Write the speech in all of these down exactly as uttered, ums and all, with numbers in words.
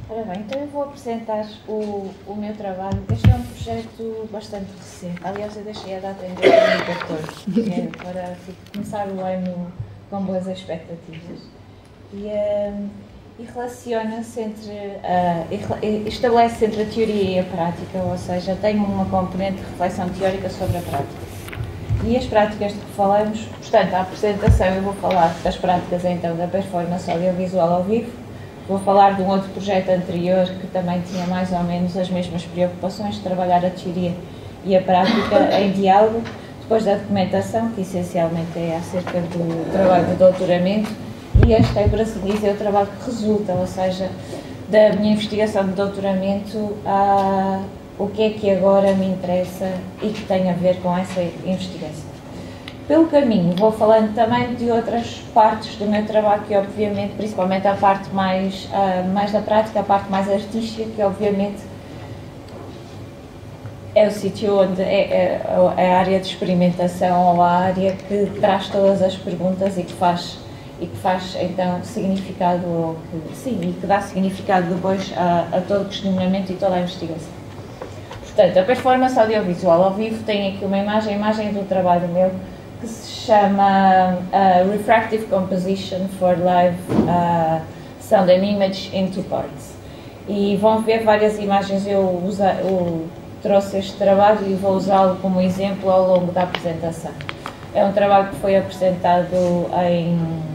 Ora bem, então eu vou apresentar o, o meu trabalho. Este é um projeto bastante recente. Aliás, eu deixei a data em dois mil e catorze, é para tipo, começar o ano com boas expectativas. E, um, e relaciona-se entre, uh, estabelece entre a teoria e a prática, ou seja, tem uma componente de reflexão teórica sobre a prática. E as práticas de que falamos, portanto, a apresentação eu vou falar das práticas então da performance audiovisual ao vivo. Vou falar de um outro projeto anterior que também tinha mais ou menos as mesmas preocupações, de trabalhar a teoria e a prática em diálogo, depois da documentação, que essencialmente é acerca do trabalho de doutoramento, e este é, por assim dizer, o trabalho que resulta, ou seja, da minha investigação de doutoramento, a o que é que agora me interessa e que tem a ver com essa investigação. Pelo caminho, vou falando também de outras partes do meu trabalho, que obviamente, principalmente a parte mais, uh, mais da prática, a parte mais artística, que obviamente é o sítio onde é, é, é a área de experimentação, ou a área que traz todas as perguntas e que faz, e que faz então significado, ou que, sim, e que dá significado depois a, a todo o questionamento e toda a investigação. Portanto, a performance audiovisual ao vivo tem aqui uma imagem, a imagem do trabalho meu, que se chama uh, Refractive Composition for Live uh, Sound and Image in Two Parts. E vão ver várias imagens, eu, usa, eu trouxe este trabalho e vou usá-lo como exemplo ao longo da apresentação. É um trabalho que foi apresentado em,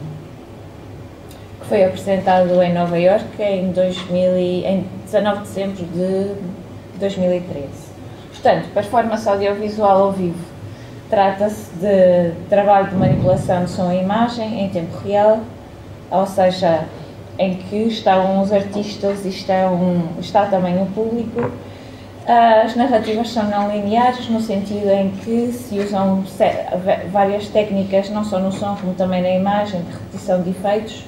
que foi apresentado em Nova Iorque em, dois mil e, em dezanove de dezembro de dois mil e treze. Portanto, performance audiovisual ao vivo. Trata-se de trabalho de manipulação de som e imagem em tempo real, ou seja, em que estão os artistas e estão, está também o público. As narrativas são não lineares, no sentido em que se usam várias técnicas, não só no som, como também na imagem, de repetição de efeitos.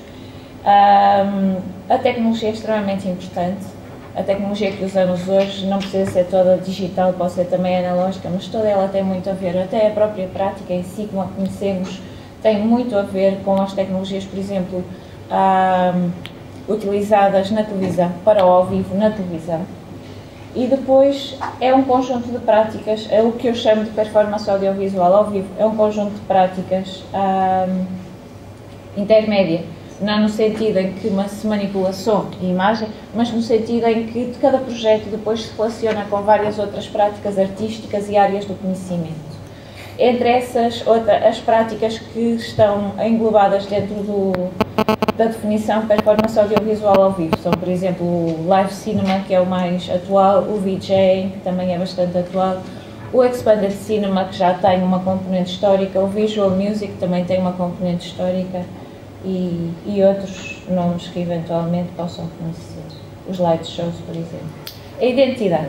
A tecnologia é extremamente importante. A tecnologia que usamos hoje não precisa ser toda digital, pode ser também analógica, mas toda ela tem muito a ver, até a própria prática em si, como a conhecemos, tem muito a ver com as tecnologias, por exemplo, um, utilizadas na televisão, para o ao vivo na televisão. E depois é um conjunto de práticas, é o que eu chamo de performance audiovisual ao vivo, é um conjunto de práticas um, intermédia. Não no sentido em que se manipula som e imagem, mas no sentido em que cada projeto depois se relaciona com várias outras práticas artísticas e áreas do conhecimento. Entre essas, outra, as práticas que estão englobadas dentro do, da definição performance audiovisual ao vivo são, por exemplo, o live cinema, que é o mais atual, o VJing, que também é bastante atual, o expanded cinema, que já tem uma componente histórica, o visual music, que também tem uma componente histórica, E, e outros nomes que eventualmente possam conhecer, os light shows, por exemplo. A identidade.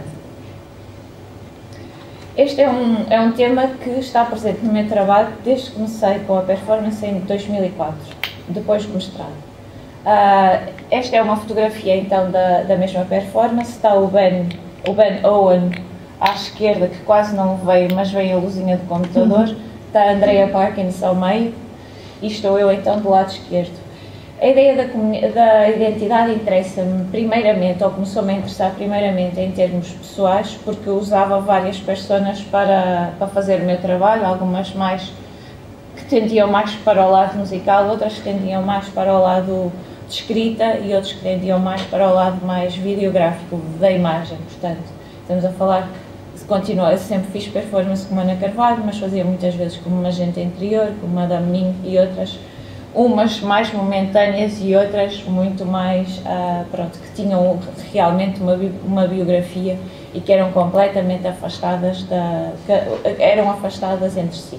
Este é um, é um tema que está presente no meu trabalho desde que comecei com a performance em dois mil e quatro, depois do mestrado. Uh, esta é uma fotografia então da, da mesma performance, está o Ben, o Ben Owen à esquerda, que quase não veio, mas veio a luzinha do computador, está a Andrea Parkins ao meio, e estou eu então do lado esquerdo. A ideia da, da identidade interessa-me primeiramente, ou começou-me a interessar primeiramente em termos pessoais, porque eu usava várias personas para, para fazer o meu trabalho, algumas mais que tendiam mais para o lado musical, outras que tendiam mais para o lado de escrita e outros que tendiam mais para o lado mais videográfico, da imagem. Portanto, estamos a falar, continua, eu sempre fiz performance como Ana Carvalho, mas fazia muitas vezes como Magenta Interior, como Madame Mim e outras, umas mais momentâneas e outras muito mais, uh, pronto, que tinham realmente uma, uma biografia e que eram completamente afastadas, da, que eram afastadas entre si.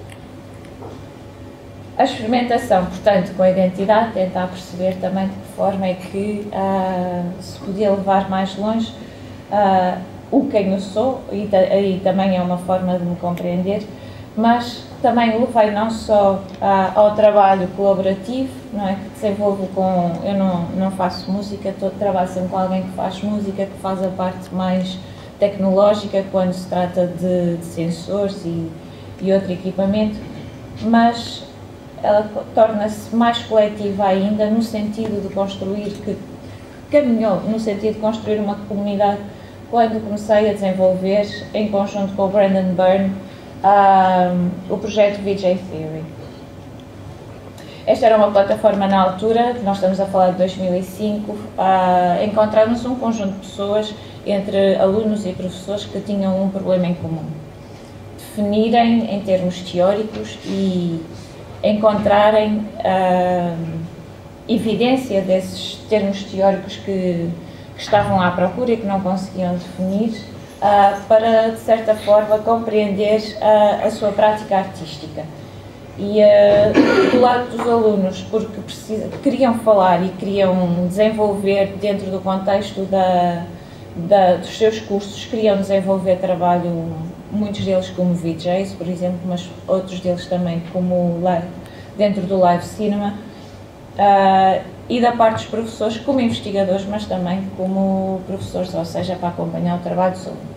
A experimentação, portanto, com a identidade, tentar perceber também de que forma é que uh, se podia levar mais longe uh, o quem eu sou, e aí também é uma forma de me compreender, mas também levei não só ah, ao trabalho colaborativo, não é, que desenvolvo com, eu não, não faço música, tô, trabalho sempre com alguém que faz música, que faz a parte mais tecnológica, quando se trata de, de sensores e, e outro equipamento, mas ela torna-se mais coletiva ainda, no sentido de construir que caminhou no sentido de construir uma comunidade quando comecei a desenvolver, em conjunto com o Brandon Byrne, um, o projeto V J Theory. Esta era uma plataforma na altura, nós estamos a falar de dois mil e cinco, uh, encontramos um conjunto de pessoas, entre alunos e professores, que tinham um problema em comum. Definirem em termos teóricos e encontrarem uh, evidência desses termos teóricos que, que estavam à procura e que não conseguiam definir, uh, para, de certa forma, compreender uh, a sua prática artística. E uh, do lado dos alunos, porque precisa, queriam falar e queriam desenvolver dentro do contexto da, da, dos seus cursos, queriam desenvolver trabalho, muitos deles como V Js, por exemplo, mas outros deles também como live, dentro do live cinema, uh, e da parte dos professores como investigadores, mas também como professores, ou seja, para acompanhar o trabalho dos alunos.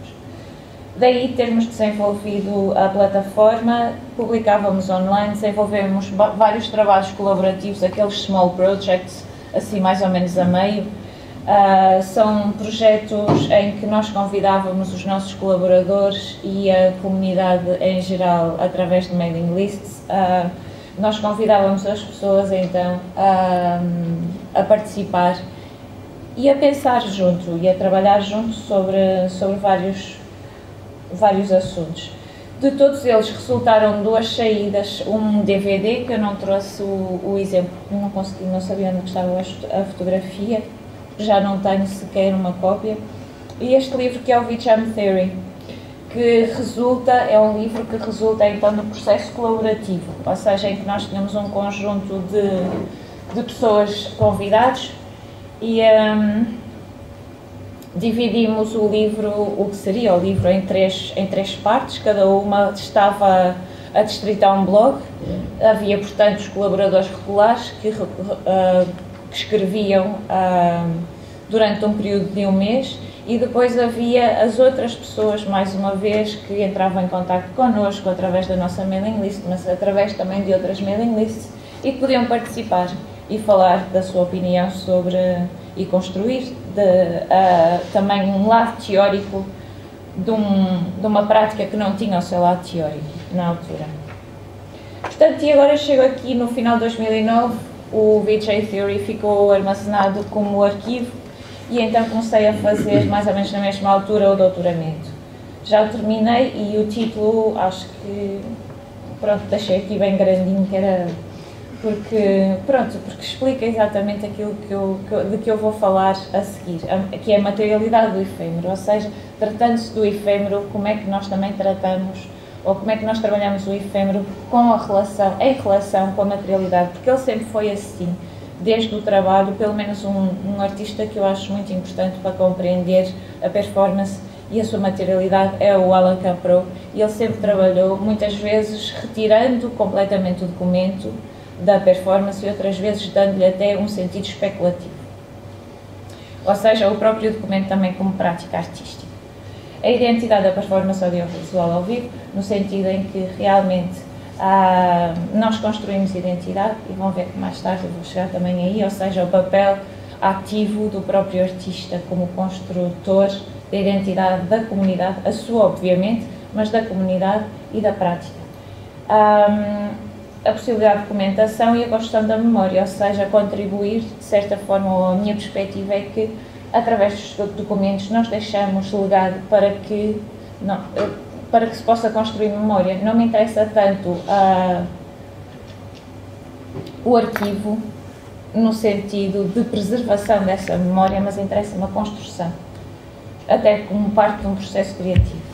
Daí termos desenvolvido a plataforma, publicávamos online, desenvolvemos vários trabalhos colaborativos, aqueles small projects, assim mais ou menos a meio. Uh, são projetos em que nós convidávamos os nossos colaboradores e a comunidade em geral através de mailing lists. Uh, nós convidávamos as pessoas então a, a participar e a pensar junto e a trabalhar junto sobre, sobre vários vários assuntos. De todos eles resultaram duas saídas, um D V D, que eu não trouxe o, o exemplo, não consegui, não sabia onde estava a fotografia, já não tenho sequer uma cópia, e este livro que é o V J Theory, que resulta, é um livro que resulta então do processo colaborativo, ou seja, em que nós tínhamos um conjunto de, de pessoas convidados e um, dividimos o livro, o que seria o livro, em três, em três partes, cada uma estava a distritar um blog. Havia, portanto, os colaboradores regulares que, uh, que escreviam uh, durante um período de um mês, e depois havia as outras pessoas, mais uma vez, que entravam em contato connosco através da nossa mailing list, mas através também de outras mailing lists, e que podiam participar e falar da sua opinião sobre e construir de, uh, também um lado teórico de, um, de uma prática que não tinha o seu lado teórico na altura. Portanto, e agora chego aqui no final de dois mil e nove, o V J Theory ficou armazenado como arquivo e então comecei a fazer, mais ou menos na mesma altura, o doutoramento. Já o terminei e o título, acho que, pronto, deixei aqui bem grandinho, que era porque, pronto, porque explica exatamente aquilo que eu, que eu, de que eu vou falar a seguir, que é a materialidade do efêmero, ou seja, tratando-se do efêmero, como é que nós também tratamos, ou como é que nós trabalhamos o efêmero com a relação, em relação com a materialidade, porque ele sempre foi assim, desde o trabalho, pelo menos um, um artista que eu acho muito importante para compreender a performance e a sua materialidade é o Alan Caprow, e ele sempre trabalhou, muitas vezes retirando completamente o documento da performance e outras vezes dando-lhe até um sentido especulativo. Ou seja, o próprio documento também como prática artística. A identidade da performance audiovisual ao vivo, no sentido em que realmente ah, nós construímos identidade, e vão ver que mais tarde eu vou chegar também aí, ou seja, o papel ativo do próprio artista como construtor da identidade da comunidade, a sua obviamente, mas da comunidade e da prática. Ah, a possibilidade de documentação e a construção da memória, ou seja, contribuir, de certa forma, ou a minha perspectiva é que, através dos documentos, nós deixamos legado para que, não, para que se possa construir memória. Não me interessa tanto uh, o arquivo, no sentido de preservação dessa memória, mas interessa-me a construção, até como parte de um processo criativo.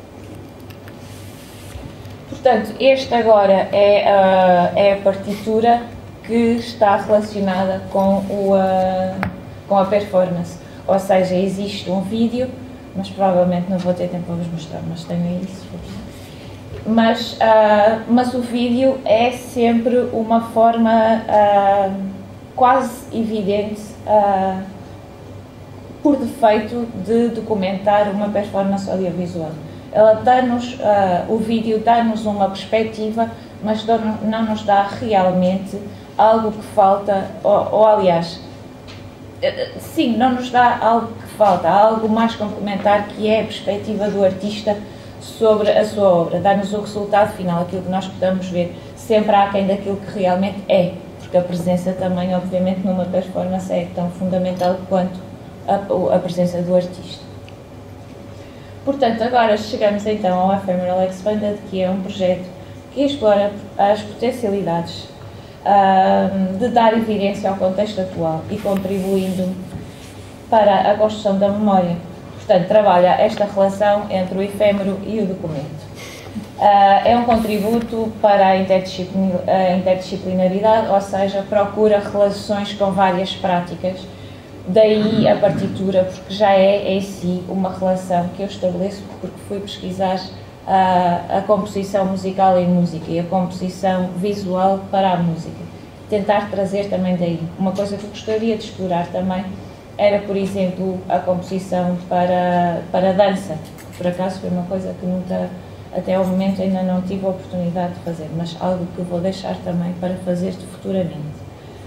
Portanto, este agora é a, é a partitura que está relacionada com, o, a, com a performance, ou seja, existe um vídeo, mas provavelmente não vou ter tempo para vos mostrar, mas tenho isso. Mas, uh, mas o vídeo é sempre uma forma uh, quase evidente, uh, por defeito, de documentar uma performance audiovisual. Ela dá-nos, uh, o vídeo dá-nos uma perspectiva, mas não nos dá realmente algo que falta, ou, ou aliás, sim, não nos dá algo que falta, há algo mais complementar que é a perspectiva do artista sobre a sua obra, dá-nos o resultado final, aquilo que nós podemos ver, sempre aquém daquilo que realmente é, porque a presença também, obviamente, numa performance é tão fundamental quanto a, a presença do artista. Portanto, agora chegamos então ao Ephemeral Expanded, que é um projeto que explora as potencialidades uh, de dar evidência ao contexto atual e contribuindo para a construção da memória. Portanto, trabalha esta relação entre o efêmero e o documento. Uh, é um contributo para a interdisciplinaridade, ou seja, procura relações com várias práticas. Daí a partitura, porque já é em si uma relação que eu estabeleço porque fui pesquisar a, a composição musical em música e a composição visual para a música. Tentar trazer também daí. Uma coisa que eu gostaria de explorar também era, por exemplo, a composição para, para dança. Por acaso foi uma coisa que nunca, até ao momento, ainda não tive a oportunidade de fazer, mas algo que vou deixar também para fazer futuramente.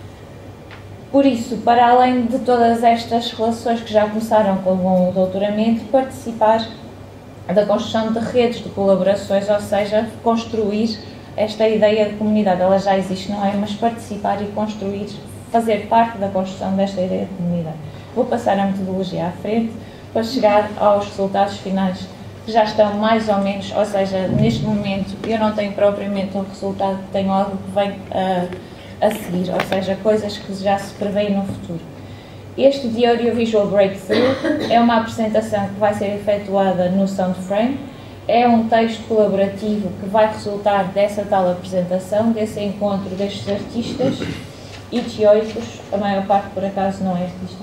Por isso, para além de todas estas relações que já começaram com o doutoramento, participar da construção de redes de colaborações, ou seja, construir esta ideia de comunidade. Ela já existe, não é? Mas participar e construir, fazer parte da construção desta ideia de comunidade. Vou passar a metodologia à frente para chegar aos resultados finais, que já estão mais ou menos, ou seja, neste momento eu não tenho propriamente um resultado, tenho algo que vem a... Uh, a seguir, ou seja, coisas que já se prevêem no futuro. Este de Audiovisual Breakthrough é uma apresentação que vai ser efetuada no Soundframe, é um texto colaborativo que vai resultar dessa tal apresentação, desse encontro destes artistas e teóricos, a maior parte por acaso não é artista,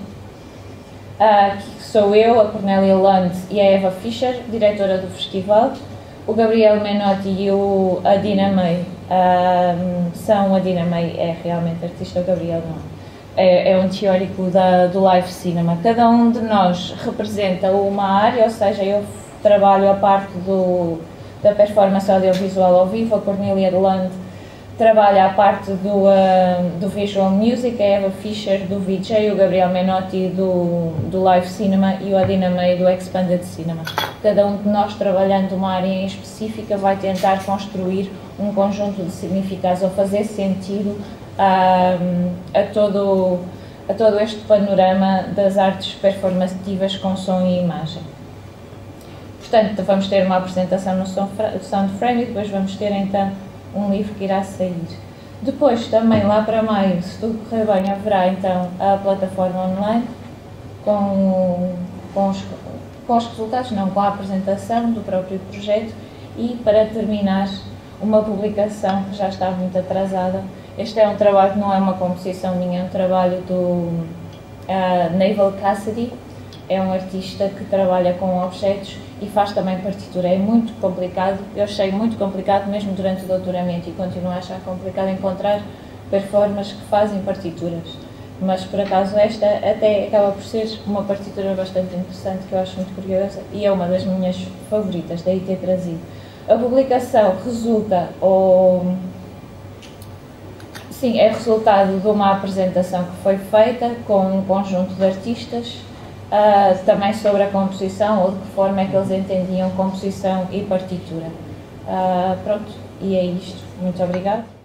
uh, que sou eu, a Cornélia Lund e a Eva Fischer, diretora do festival. O Gabriel Menotti e o, a Dina May um, são, a Dina May é realmente artista, o Gabriel não. É, é um teórico da, do live cinema. Cada um de nós representa uma área, ou seja, eu trabalho a parte do, da performance audiovisual ao vivo, a Cornélia Lund trabalha a parte do, uh, do visual music, a Eva Fischer do V J, o Gabriel Menotti do, do live cinema e o Adina May do expanded cinema. Cada um de nós, trabalhando uma área em específica, vai tentar construir um conjunto de significados ou fazer sentido uh, a, todo, a todo este panorama das artes performativas com som e imagem. Portanto, vamos ter uma apresentação no Soundframe e depois vamos ter então um livro que irá sair. Depois, também lá para maio, se tudo correr bem, haverá então a plataforma online com, com, os, com os resultados, não, com a apresentação do próprio projeto e, para terminar, uma publicação que já está muito atrasada. Este é um trabalho que não é uma composição minha, é um trabalho do uh, Naval Cassidy, é um artista que trabalha com objetos e faz também partitura. É muito complicado, eu achei muito complicado mesmo durante o doutoramento e continuo a achar complicado encontrar performers que fazem partituras, mas por acaso esta até acaba por ser uma partitura bastante interessante, que eu acho muito curiosa e é uma das minhas favoritas, daí ter trazido. A publicação resulta, ou sim, é resultado de uma apresentação que foi feita com um conjunto de artistas, Uh, também sobre a composição, ou de que forma é que eles entendiam composição e partitura. Uh, pronto, e é isto. Muito obrigada.